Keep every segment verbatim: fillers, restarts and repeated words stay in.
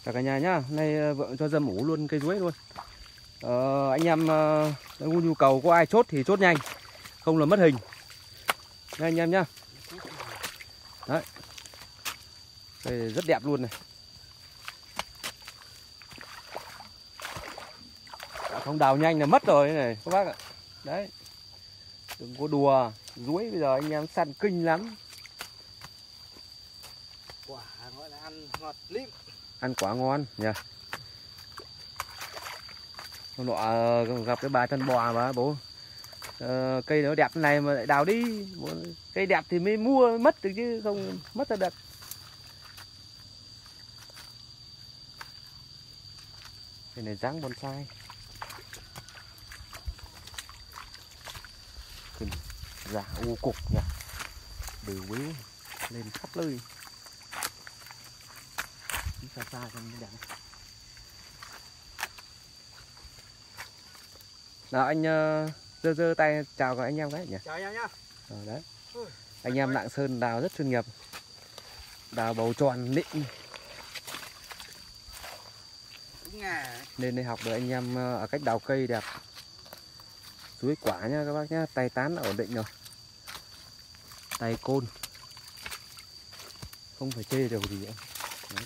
Cả cả nhà nhá, nay vợ cho dâm ủ luôn cây chuối luôn. Ờ, anh em uh, có nhu cầu có ai chốt thì chốt nhanh, không là mất hình. Nha anh em nhá. Đấy. Đây rất đẹp luôn này. Không đào nhanh là mất rồi này các bác ạ. Đấy. Đừng có đùa, chuối bây giờ anh em săn kinh lắm. Quả gọi là ăn ngọt lịm. Ăn quả ngon nhỉ. Hôm nọ gặp cái bà chân bò mà bố. Ờ, cây nó đẹp này mà lại đào đi. Cây đẹp thì mới mua mất được chứ không mất ra được. Cây này dáng bonsai. Giả u cục nhỉ. Đều quý lên khắp nơi. Xa xa cho nó đẹp. Nào anh uh, giơ giơ tay chào các anh em cái nhỉ. Chào anh em nhá. Ờ, đấy. Ui, anh em Lạng Sơn đào rất chuyên nghiệp. Đào bầu tròn nịnh. Nên đây học được anh em ở cách đào cây đẹp. Chuối quả nha các bác nhá, tay tán đã ổn định rồi. Tay côn. Không phải chê điều gì nữa. Đấy.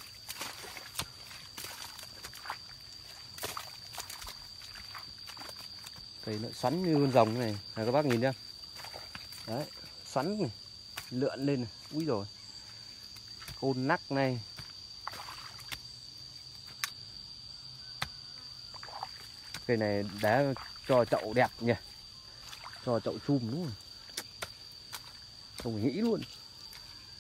Cây nó xoắn như con rồng này, này các bác nhìn chưa? Đấy, xoắn này, lượn lên này, úi rồi. Côn nắc này. Cây này đá cho chậu đẹp nhỉ. Cho chậu chum đúng rồi. Không phải nghĩ luôn.